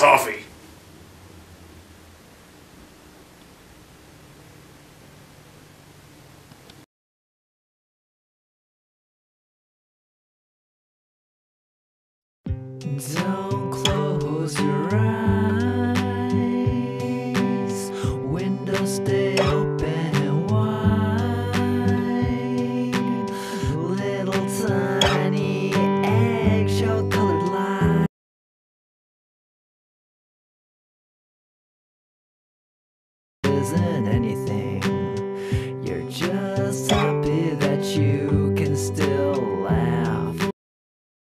coffee. Don't close your eyes. Windows stay open wide. Little tiny eggshell colored light isn't anything.